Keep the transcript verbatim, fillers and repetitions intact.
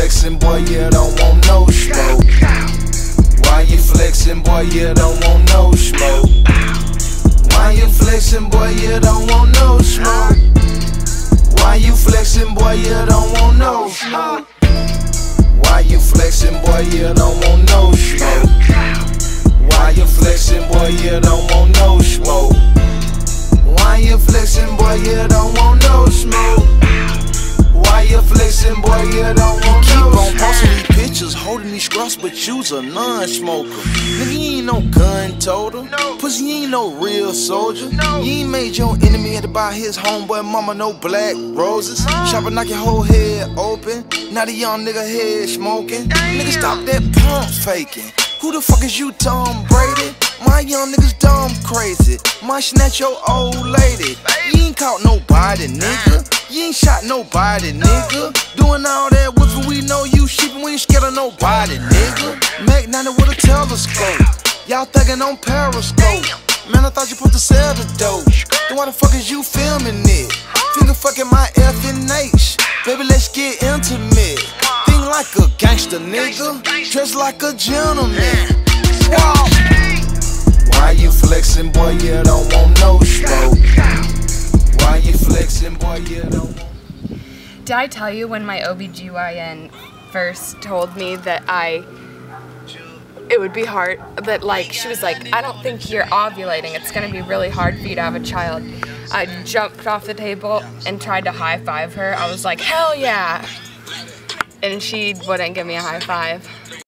flexing, boy? You don't want no smoke. Why you flexing, boy? You don't want no smoke. Why you flexing, boy? You don't want no smoke. Why you flexing, boy? You don't want no smoke. Why you flexing, boy? You don't want no smoke. Why you flexing, boy? You don't want no smoke. Why you flexing, boy? You don't want no smoke. Why you flexing, boy? You don't want no smoke. Keep on posting these pictures, holding these scruffs, but you's a non-smoker. Nigga, you ain't no gun toter. Pussy, you ain't no real soldier. You ain't made your enemy had to buy his homeboy mama no black roses. Shopper knock your whole head open. Now the young nigga head smoking. Nigga, stop that pump faking. Who the fuck is you, Tom Brady? My young niggas dumb crazy. Might snatch your old lady. You ain't caught nobody, nigga. You ain't shot nobody, nigga. Doing all that whipping, we know you sheepin'. We ain't scared of nobody, nigga. Mac ninety with a telescope. Y'all thuggin' on Periscope. Man, I thought you put the sell the dope. Then why the fuck is you filming it? Finger fucking my F and H. Baby, let's get intimate. Think like a gangster, nigga. Dress like a gentleman. Wow. Why you flexing, boy? You don't want no smoke. Why you flexing, boy? You don't want. Did I tell you when my O B G Y N first told me that I, it would be hard, that like, she was like, I don't think you're ovulating, it's gonna be really hard for you to have a child. I jumped off the table and tried to high five her. I was like, hell yeah! And she wouldn't give me a high five.